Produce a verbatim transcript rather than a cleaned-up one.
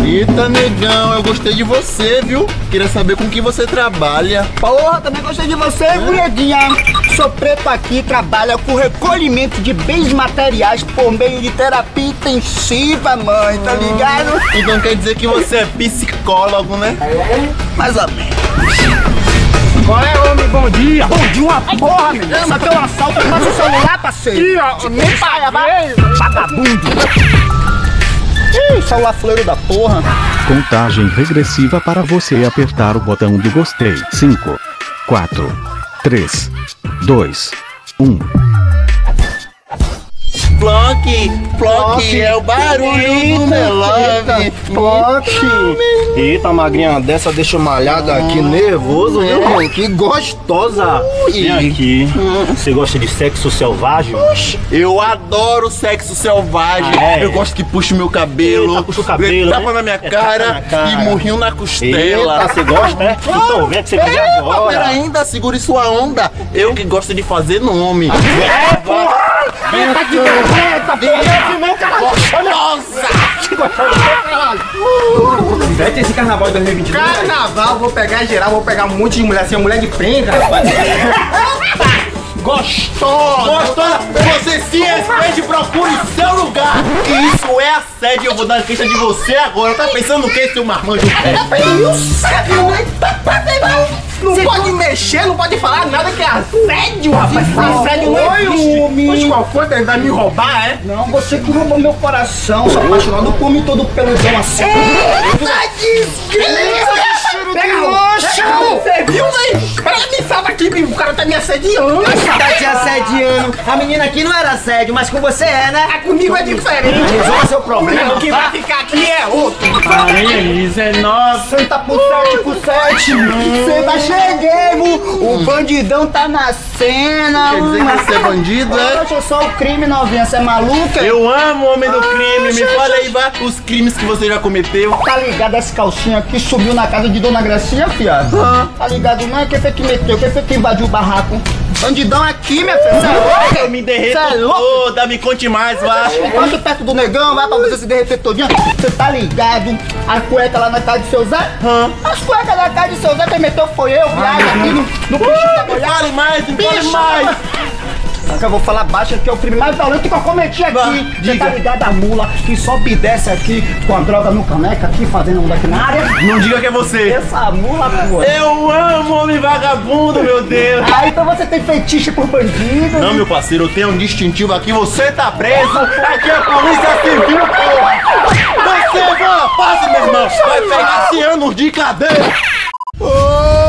Eita, negão, eu gostei de você, viu? Queria saber com que você trabalha. Porra, também gostei de você, mulherzinha. Sou preto aqui, trabalho com recolhimento de bens materiais por meio de terapia intensiva, mãe, tá ligado? Então quer dizer que você é psicólogo, né? Mais ou menos. Qual é, homem? Bom dia! Bom dia, uma porra, menino! Isso aqui é um assalto, passa o celular, parceiro! Ih, ó, nem paguei! Vagabundo! Ih, celular fleiro da porra! Contagem regressiva para você apertar o botão do gostei. cinco, quatro, três, dois, um. Flock, Flock, é o barulho do Melove. Flock! Eita, magrinha dessa deixa malhada aqui, nervoso, viu, mano? Que gostosa! Vem aqui. Você gosta de sexo selvagem? Eu adoro sexo selvagem. Ah, é? Eu gosto que puxe meu cabelo, Eita, puxa o cabelo, tapa né? na minha É, cara, tapa na cara. e murrinho na costela. Eita, você gosta, né? Então vem que você vai ver É, agora. pera ainda, segure sua onda. Eu que gosto de fazer nome. É, porra! Eita, que eita, porra! Nossa! Vete esse carnaval de dois mil e vinte e dois. Carnaval, vou pegar geral, vou pegar um monte de mulher assim, mulher de prenga, rapaz. Gostosa! Gostosa! Você se respeite e procure seu lugar! Que isso é assédio, eu vou dar queixa de você agora. Tá pensando o que, seu marmanjo? Eu sei, né? Não pode mexer, não pode falar nada que é assédio, rapaz. Assédio não existe. Mas qual foi? Vai me roubar, é? Não, você que roubou meu coração, sou apaixonado por mim todo peludão assim. Eita desgraça! Pega roxo! Você viu, velho? O cara me salva aqui, o cara tá me assediando. Tá te assediando. A menina aqui não era assédio, mas com você é, né? Ah, comigo é diferente. Resolva seu problema. O que vai ficar aqui é outro. Aí, dezenove. Senta por sete por sete. Senta, cheguei, mu. O bandidão tá na cena. Quer dizer que você é bandido, é? Poxa, eu sou o crime, novinha, você é maluca? Eu amo o homem do crime. Me fala aí, vá, os crimes que você já cometeu. Tá ligado essa calcinha aqui, subiu na casa de Dona Gracinha, fiado? Ah. Tá ligado, não? Quem foi que meteu? Quem foi que invadiu o barraco? Bandidão aqui, minha filha. Cê é louca? Eu me derreto Cê é louca? toda, me conte mais, vá. Enquanto perto do negão, vai pra você se derreter todinha. Você tá ligado? A cueca lá na casa de seu Zé? Hã? As cuecas da casa de seu Zé, quem meteu foi eu, viado, aqui no, no bicho da Me goiaba. fale mais, me fale Bicho, mais. Só que eu vou falar baixo que é o crime mais violento que eu cometi aqui. Você tá ligado a mula que sobe e desce aqui com a droga no caneca aqui, fazendo um daqui na área? Não diga que é você. Essa mula, pô. Eu amo homem vagabundo, meu Deus. Ah, então você tem fetiche por bandido? Não, meu parceiro, eu tenho um distintivo aqui, você tá preso. Aqui é a polícia civil, porra. Você vai, passe, meu irmão. Vai pegar cem anos de cadeia. Ô,